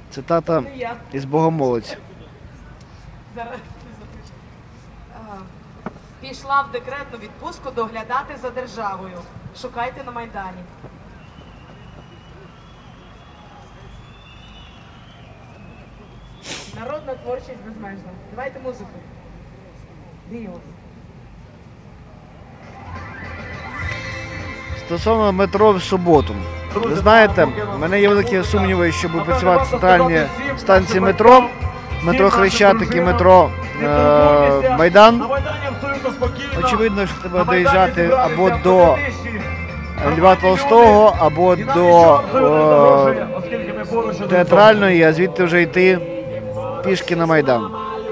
Цитата із Богомолець. Пішла в декретну відпустку доглядати за державою. Шукайте на Майдані. Народна творчість безмежна. Давайте музику. Дивимось. Стосовно метро в суботу. Ви знаєте, в мене є великі сумніви, що будуть працювати центральні станції метро, метро Хрещатик і метро Майдан. Очевидно, що треба доїжджати або до Льва Толстого, або до Театральної, а звідти вже йти пішки на Майдан.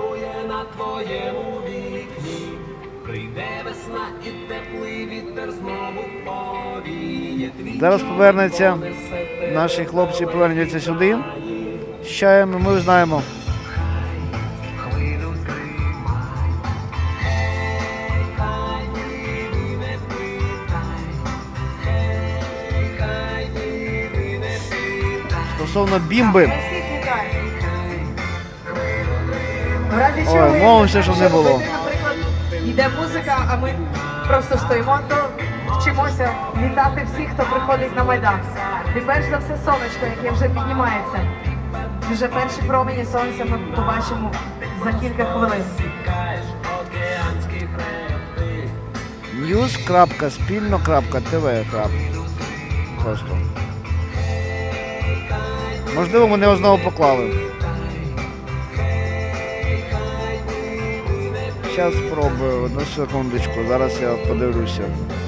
Зараз повернуться наші хлопці, повернуться сюди з чаєм, і ми знаємо. Стосовно бімби. Ой, молимося, щоб не було. Наприклад, йде музика, а ми просто стоїмо, то вчимося вітати всіх, хто приходить на Майдан. І перш за все сонечко, яке вже піднімається. Вже перші промені сонця ми побачимо за кілька хвилин. news.spilno.tv. Просто. Можливо, вони його знову поклали. Зараз спробую, одну секундочку, зараз я подивлюся.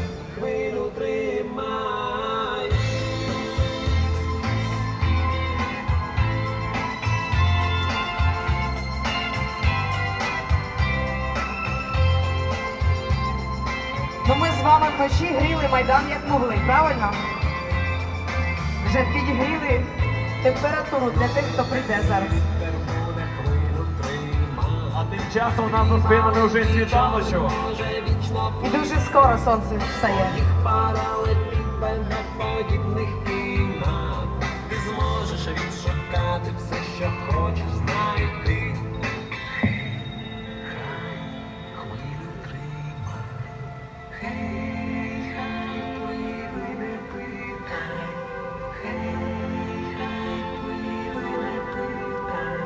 Ну ми з вами вночі гріли Майдан як могли, правильно? Вже підігріли температуру для тих, хто прийде зараз. А тим часом у нас за спинами вже світаночок. І дуже скоро сонце встає. Ти зможеш відшукати все, що хочеш знайти. Хвилю тримай. Хей, хай пливи, не питай. Хей, хай пливи, не питай.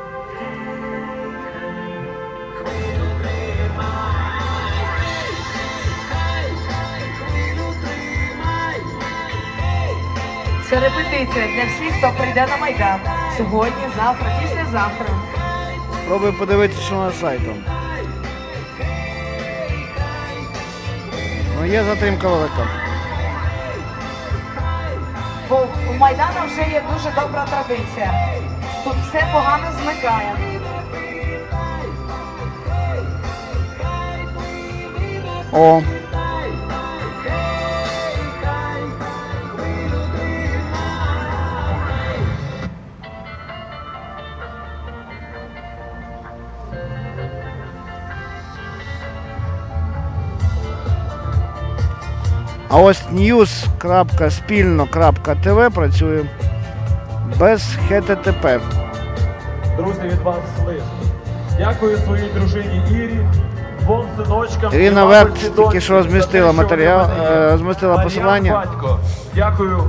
Хвилю тримай. Хвилю тримай. Це репетиція для всіх, хто прийде на Майдан. Сьогодні, завтра, післязавтра. Спробую подивитися, що на сайтом. Ну, є затримка велика. Бо у Майдану вже є дуже добра традиція. Тут все погано зникає. О! А ось news.spilno.tv працює без HTTP. Друзі, від вас лист. Дякую своїй дружині Ірі, двом синочкам. Ірина Верт тільки що розмістила матеріал, розмістила посилання. Дякую.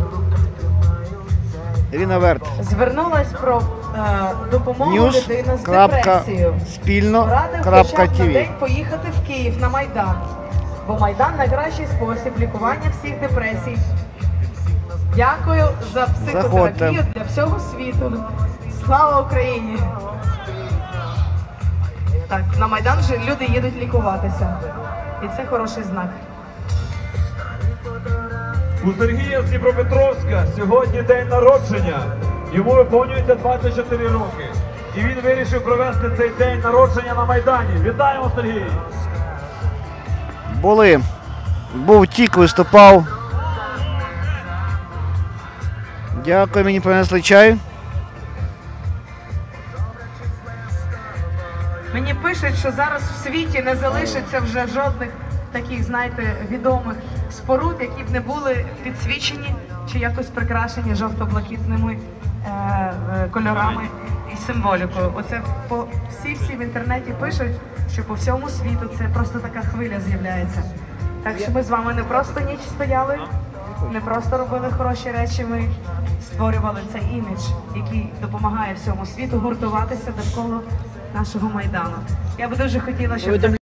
Ірина Верт. Звернулась про допомогу людини з депресією. Радив хоча б на news.spilno.tv. день поїхати в Київ на Майдан. Бо Майдан – найкращий спосіб лікування всіх депресій. Дякую за психотерапію для всього світу. Слава Україні! Так, на Майдан же люди їдуть лікуватися. І це хороший знак. У Сергія з Дніпропетровська сьогодні день народження. Йому виповнюється 24 роки. І він вирішив провести цей день народження на Майдані. Вітаємо, Сергій! Був тік, виступав. Дякую, мені принесли чай. Мені пишуть, що зараз в світі не залишиться вже жодних таких, знаєте, відомих споруд, які б не були підсвічені чи якось прикрашені жовто-блакитними кольорами і символікою. Оце всі в інтернеті пишуть, що по всьому світу це просто така хвиля з'являється. Так що ми з вами не просто ніч стояли, не просто робили хороші речі, ми створювали цей імідж, який допомагає всьому світу гуртуватися довкола нашого Майдану. Я би дуже хотіла, щоб